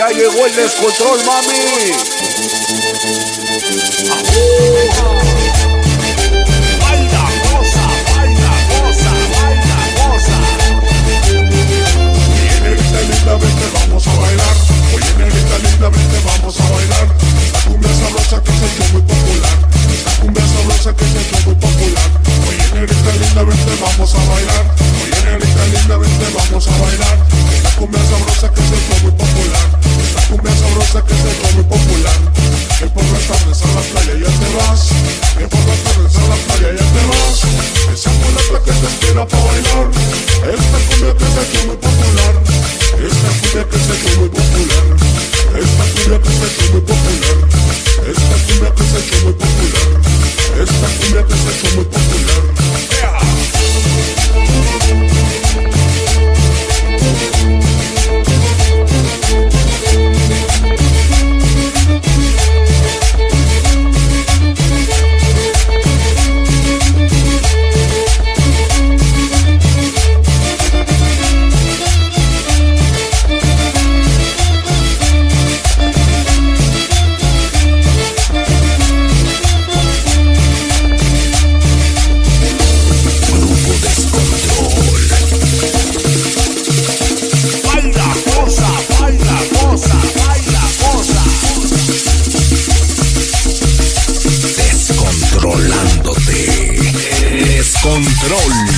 Ya llegó el descontrol, mami. Baila, goza, baila, goza, baila, goza. Oye, negrita linda, vente, vamos a bailar. Oye, negrita linda, vente, vamos a bailar. Esta cumbia sabrosa que se hizo muy popular. Esta cumbia sabrosa que se hizo muy popular. Oye, negrita linda, vente, vamos a bailar. Oye, negrita linda, vente, vamos a bailar. Esta cumbia sabrosa que se hizo muy popular. Esta cumbia sabrosa que se hizo muy popular. Que por las tardes a la playa ya te vas. Que por las tardes a la playa ya te vas. Esa mulata que te espera para bailar. Esta cumbia que se hizo muy popular. Esta cumbia que se hizo muy popular. Esta cumbia que se hizo muy popular. Esta cumbia que se hizo muy popular. Esta cumbia que se hizo muy popular. Descontrolándote. Descontrol.